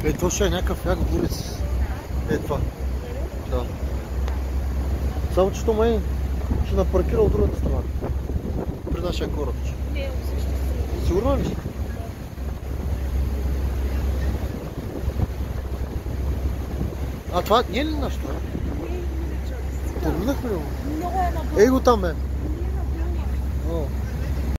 То ще е някакъв як улиц. Това. Да. Само че то май ще напаркира от другата страна. При нашия кораб. Не, също. Сигурно ли си? А това не е ли нашето? Подминахме ли го? Много е набълно. Ей го там, бе. Не е набълно.